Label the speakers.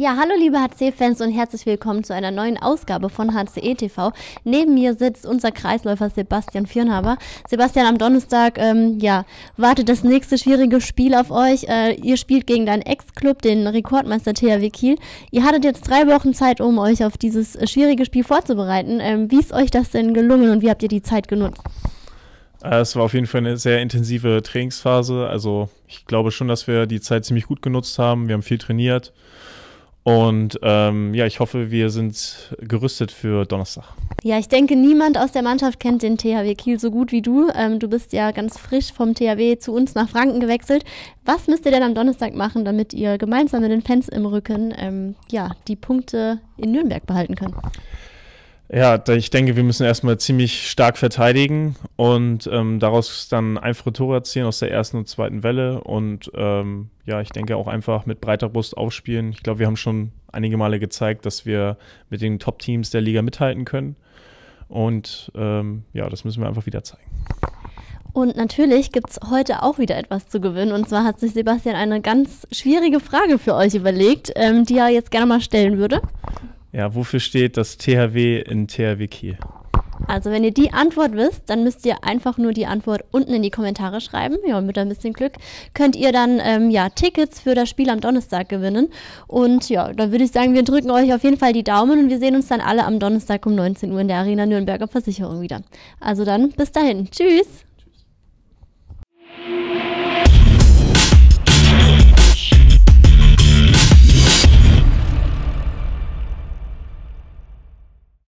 Speaker 1: Ja, hallo liebe HC-Fans und herzlich willkommen zu einer neuen Ausgabe von HCE TV. Neben mir sitzt unser Kreisläufer Sebastian Viernhaber. Sebastian, am Donnerstag wartet das nächste schwierige Spiel auf euch. Ihr spielt gegen deinen Ex-Club, den Rekordmeister THW Kiel. Ihr hattet jetzt 3 Wochen Zeit, um euch auf dieses schwierige Spiel vorzubereiten. Wie ist euch das denn gelungen und wie habt ihr die Zeit genutzt?
Speaker 2: Es war auf jeden Fall eine sehr intensive Trainingsphase. Also ich glaube schon, dass wir die Zeit ziemlich gut genutzt haben. Wir haben viel trainiert. Und ich hoffe, wir sind gerüstet für Donnerstag.
Speaker 1: Ja, ich denke, niemand aus der Mannschaft kennt den THW Kiel so gut wie du. Du bist ja ganz frisch vom THW zu uns nach Franken gewechselt. Was müsst ihr denn am Donnerstag machen, damit ihr gemeinsam mit den Fans im Rücken die Punkte in Nürnberg behalten könnt?
Speaker 2: Ja, ich denke, wir müssen erstmal ziemlich stark verteidigen und daraus dann einfache Tore erzielen aus der ersten und zweiten Welle und ich denke auch einfach mit breiter Brust aufspielen. Ich glaube, wir haben schon einige Male gezeigt, dass wir mit den Top-Teams der Liga mithalten können und das müssen wir einfach wieder zeigen.
Speaker 1: Und natürlich gibt es heute auch wieder etwas zu gewinnen. Und zwar hat sich Sebastian eine ganz schwierige Frage für euch überlegt, die er jetzt gerne mal stellen würde.
Speaker 2: Ja, wofür steht das THW in THW Kiel?
Speaker 1: Also wenn ihr die Antwort wisst, dann müsst ihr einfach nur die Antwort unten in die Kommentare schreiben. Ja, und mit ein bisschen Glück könnt ihr dann Tickets für das Spiel am Donnerstag gewinnen. Und ja, dann würde ich sagen, wir drücken euch auf jeden Fall die Daumen und wir sehen uns dann alle am Donnerstag um 19 Uhr in der Arena Nürnberger Versicherung wieder. Also dann, bis dahin. Tschüss!